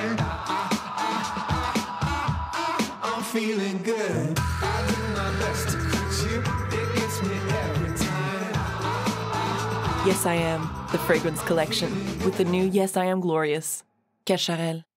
I'm feeling good. I do my best to please you. It gets me every time. Yes, I Am, the fragrance collection, with the new Yes, I Am Glorious. Cacharel.